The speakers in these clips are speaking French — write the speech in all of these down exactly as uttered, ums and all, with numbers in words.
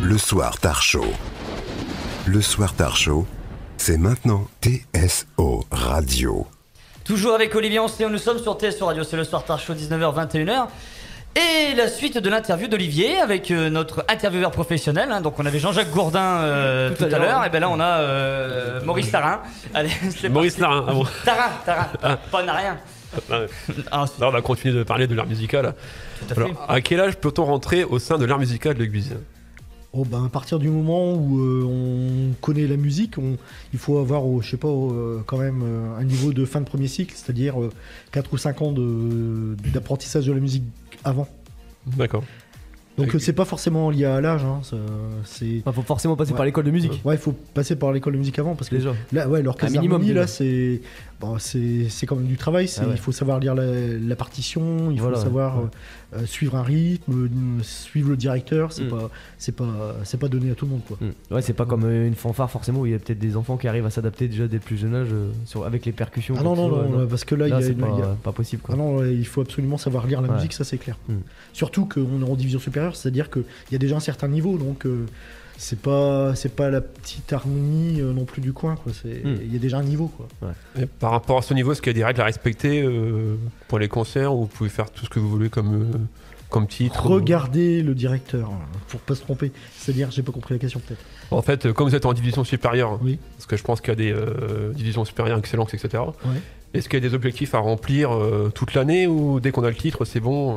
Le Soir Tard Show. Le Soir Tard Show, c'est maintenant T S O Radio. Toujours avec Olivier Ancet, nous sommes sur T S O Radio, c'est le Soir Tard Show, dix-neuf heures vingt et une heures. Et la suite de l'interview d'Olivier avec euh, notre intervieweur professionnel. Hein. Donc on avait Jean-Jacques Gourdin euh, tout, tout à l'heure, et bien là on a euh, Maurice Tarin. Allez, Maurice Tarin, ah bon. Tarin, Tarin, ah. Pas n'a rien. Ah, ah, là on va continuer de parler de l'art musical. Tout à Alors, fait. à quel âge peut-on rentrer au sein de l'art musical de l'Église ? Oh ben, à partir du moment où euh, on connaît la musique, on, il faut avoir, oh, je sais pas, euh, quand même euh, un niveau de fin de premier cycle, c'est-à-dire euh, quatre ou cinq ans de, d'apprentissage de la musique avant. D'accord. Donc Et... c'est pas forcément lié à l'âge, hein, ça, c'est... Enfin, faut forcément passer ouais. par l'école de musique. Ouais, il faut passer par l'école de musique avant, parce que déjà. Là, ouais, l'orchestre d'harmonie, là, c'est, bon, c'est, c'est quand même du travail. C'est, ah ouais. Il faut savoir lire la, la partition, il voilà, faut savoir ouais. euh, suivre un rythme, euh, suivre le directeur. C'est mm. pas, c'est pas, c'est pas donné à tout le monde, quoi. Mm. Ouais, c'est pas comme une fanfare forcément où il y a peut-être des enfants qui arrivent à s'adapter déjà dès le plus jeune âge euh, sur, avec les percussions. Ah non non non, non, parce que là, là il y a, c'est pas, y a... pas possible, quoi. Ah non, il faut absolument savoir lire la ouais. musique, ça c'est clair. Mm. Surtout qu'on est en division supérieure, c'est-à-dire que il y a déjà un certain niveau, donc euh, c'est pas c'est pas la petite harmonie euh, non plus du coin, quoi. C'est il mm. y a déjà un niveau, quoi. Ouais. Et par rapport à ce niveau, est-ce qu'il y a des règles à respecter euh, pour les concerts, ou vous pouvez faire tout ce que vous voulez comme euh, comme titre? Regardez ou... le directeur pour pas se tromper. C'est-à-dire, j'ai pas compris la question peut-être. En fait, comme vous êtes en division supérieure, oui. parce que je pense qu'il y a des euh, divisions supérieures, excellence, et cetera. Ouais. Est-ce qu'il y a des objectifs à remplir euh, toute l'année, ou dès qu'on a le titre, c'est bon, euh,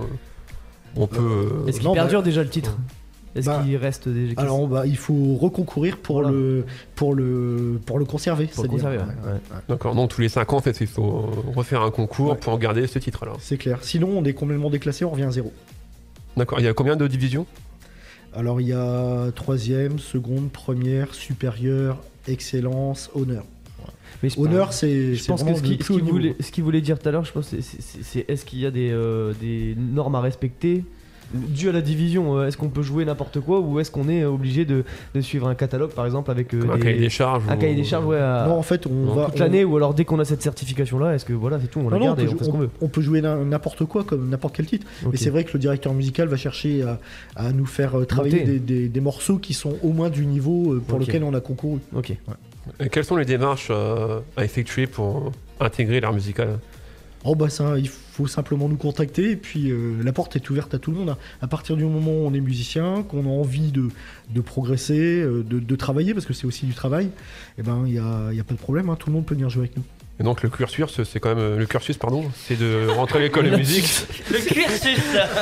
on peut. Euh... Est-ce qu'il non, perdure bah... déjà le titre? Ouais. Est-ce bah, qu'il reste des... Alors bah, il faut reconcourir pour, voilà. le, pour, le, pour le conserver. Pour le conserver, ouais. Ouais, ouais. D'accord, donc tous les cinq ans, en fait, il faut refaire un concours ouais. pour garder ce titre alors. C'est clair, sinon on est complètement déclassé, on revient à zéro. D'accord, il y a combien de divisions? Alors il y a troisième, seconde, première, supérieure, excellence, honneur. Mais honneur, c'est, je pense que ce qu'il, ce, qu'il voulait, ce qu'il voulait dire tout à l'heure, je pense, c'est, c'est, c'est est-ce qu'il y a des, euh, des normes à respecter dû à la division? Est-ce qu'on peut jouer n'importe quoi, ou est-ce qu'on est obligé de, de suivre un catalogue, par exemple, avec euh, un des, cahier des charges un ou... cahier des charges, ouais, à, non, en fait, on non, va toute on... l'année, ou alors dès qu'on a cette certification-là, est-ce que voilà, c'est tout, on non, la non, garde on et on fait ce qu'on veut. On peut jouer n'importe quoi, comme n'importe quel titre. Okay. Mais c'est vrai que le directeur musical va chercher à, à nous faire travailler des, des, des morceaux qui sont au moins du niveau pour okay. lequel on a concouru. Ok. Ouais. Et quelles sont les démarches euh, à effectuer pour intégrer l'art musical? Oh bah ça, il faut simplement nous contacter, et puis euh, la porte est ouverte à tout le monde. Hein. À partir du moment où on est musicien, qu'on a envie de, de progresser, euh, de, de travailler, parce que c'est aussi du travail, et ben il y a, y a pas de problème, hein. Tout le monde peut venir jouer avec nous. Et donc le cursus, c'est quand même le cursus, pardon, c'est de rentrer à l'école de musique. Le cursus.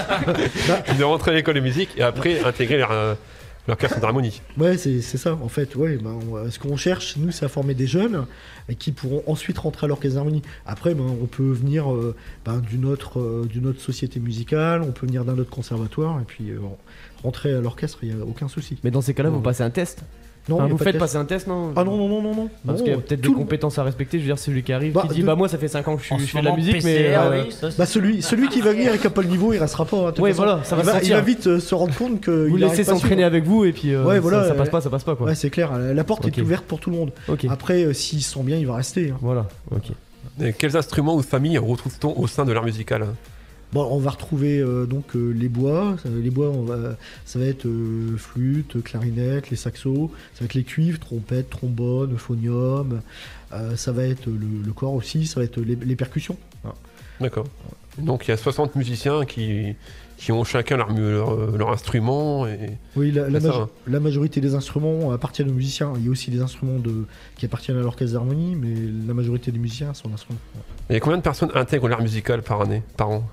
De rentrer à l'école de musique et après intégrer leur, l'orchestre d'harmonie. Ouais, c'est, c'est ça en fait. Ouais, ben, on, ce qu'on cherche, nous, c'est à former des jeunes qui pourront ensuite rentrer à l'orchestre d'harmonie. Après, ben, on peut venir euh, ben, d'une autre, euh, d'une autre société musicale, on peut venir d'un autre conservatoire et puis euh, rentrer à l'orchestre, il n'y a aucun souci. Mais dans ces cas-là, vous passez un test? Non, enfin, vous faites passer un test, non? Ah non, non, non, non, non. Parce non, qu'il y a peut-être des compétences à respecter. Je veux dire, celui qui arrive, bah, qui dit de... bah moi ça fait cinq ans que je, suis, je fais de la musique, P C R, mais oui, ça, bah celui, celui qui va venir et qui n'a pas le niveau, il restera pas. Hein, ouais, voilà, ça va il, va, sortir. il va vite euh, se rendre compte que vous laissez s'entraîner avec vous et puis euh, ouais, voilà, ça, ça passe euh, pas, ça passe pas quoi. Ouais, c'est clair. La porte okay. est ouverte pour tout le monde. Okay. Après, euh, s'ils sont bien, il va rester. Hein. Voilà. Ok. Et quels instruments ou familles retrouve-t-on au sein de l'art musical? Bon, on va retrouver euh, donc euh, les bois. Les bois, on va, ça va être euh, flûte, clarinette, les saxos. Ça va être les cuivres, trompette, trombone, phonium. Euh, ça va être le, le corps aussi. Ça va être les, les percussions. Ah. D'accord. Donc il y a soixante musiciens qui, qui ont chacun leur, leur, leur instrument. Et... Oui, la, la, ma- hein. la majorité des instruments appartiennent aux musiciens. Il y a aussi des instruments de, qui appartiennent à l'orchestre d'harmonie, mais la majorité des musiciens sont instruments. Et combien de personnes intègrent l'art musical par année, par an?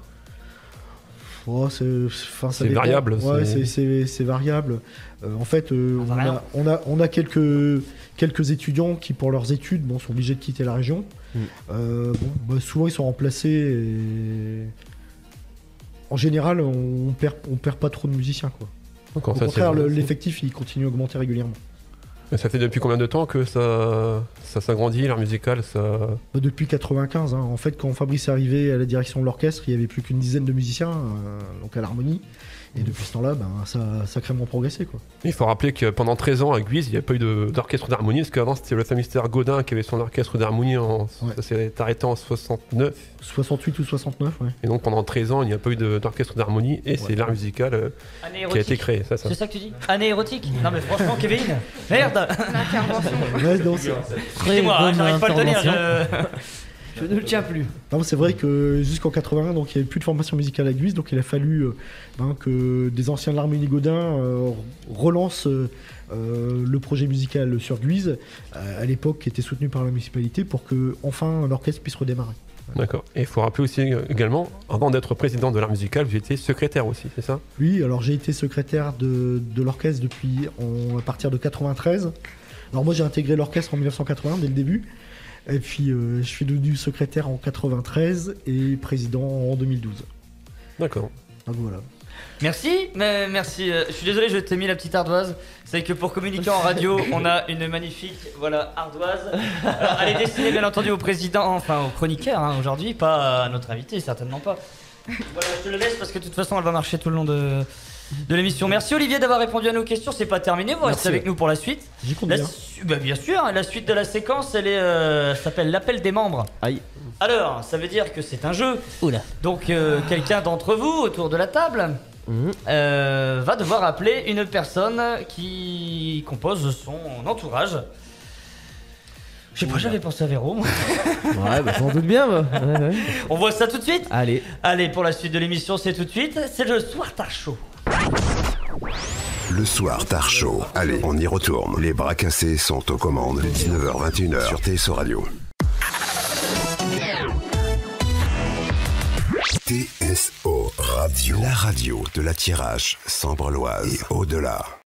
Oh, c'est enfin, ça c'est variable. Ouais, c'est... C'est, c'est, c'est variable. Euh, en fait, euh, on, a, on, a, on a quelques, quelques étudiants qui, pour leurs études, bon, sont obligés de quitter la région. Mm. Euh, bon, bah, souvent, ils sont remplacés. Et... En général, on perd, on perd pas trop de musiciens, quoi. Donc, Au ça, contraire, le, l'effectif, il continue à augmenter régulièrement. Et ça fait depuis combien de temps que ça, ça s'agrandit, l'art musical ça... Depuis quatre-vingt-quinze, hein. En fait, quand Fabrice est arrivé à la direction de l'orchestre, il n'y avait plus qu'une dizaine de musiciens, euh, donc à l'harmonie. Et depuis ce temps-là, ben, ça a sacrément progressé, quoi. Il faut rappeler que pendant treize ans à Guise, il n'y a pas eu de- d'orchestre d'harmonie, parce qu'avant c'était le Saint-Mystère Gaudin qui avait son orchestre d'harmonie, en... Ouais. ça s'est arrêté en soixante-neuf. soixante-huit ou soixante-neuf, ouais. Et donc pendant treize ans, il n'y a pas eu de- d'orchestre d'harmonie, et c'est l'art musical euh, Année qui a érotique. été créé. Ça, ça. C'est ça que tu dis? Année érotique? Non mais franchement, Kevin, merde. L'intervention. Ouais, non, c'est... Excusez-moi, hein, j'arrive pas à le tenir. intervention. je- Je ne le tiens plus. Non, c'est vrai que jusqu'en quatre-vingt-un, donc il n'y avait plus de formation musicale à Guise, donc il a fallu euh, ben, que des anciens de l'harmonie Gaudin euh, relancent euh, euh, le projet musical sur Guise, euh, à l'époque qui était soutenu par la municipalité, pour que enfin l'orchestre puisse redémarrer. D'accord. Et il faut rappeler aussi euh, également, avant d'être président de l'art musical, vous étiez secrétaire aussi, c'est ça? Oui, alors j'ai été secrétaire de, de l'orchestre depuis en- à partir de quatre-vingt-treize. Alors moi j'ai intégré l'orchestre en mille neuf cent quatre-vingts dès le début. Et puis euh, je suis devenu secrétaire en quatre-vingt-treize et président en deux mille douze. D'accord. Donc voilà. Merci, mais merci. euh, Je suis désolé, je t'ai mis la petite ardoise. C'est que pour communiquer en radio, on a une magnifique, voilà, ardoise. Alors, elle est destinée bien entendu au président, enfin au chroniqueur hein, aujourd'hui, pas à notre invité, certainement pas. Voilà, je te le laisse parce que de toute façon, elle va marcher tout le long de, de l'émission. Merci Olivier d'avoir répondu à nos questions. C'est pas terminé, vous restez Merci. avec nous pour la suite. J'y compte La bien. su- bah, bien sûr, la suite de la séquence, elle est, euh, s'appelle l'appel des membres. Aïe. Alors, ça veut dire que c'est un jeu. Oula. Donc, euh, quelqu'un d'entre vous autour de la table Mhm. euh, va devoir appeler une personne qui compose son entourage. Je sais pas, j'avais pensé à Véro. moi. Ouais, bah j'en doute bien. Bah. Ouais, ouais. On voit ça tout de suite. Allez. Allez, pour la suite de l'émission, c'est tout de suite. C'est le Soir Tard Show. Le soir Tard Show. Allez, on y retourne. Les bras cassés sont aux commandes. dix-neuf heures vingt et une heures sur T S O Radio. T S O Radio. La radio de la Tirage, Sambre-Loise et au-delà.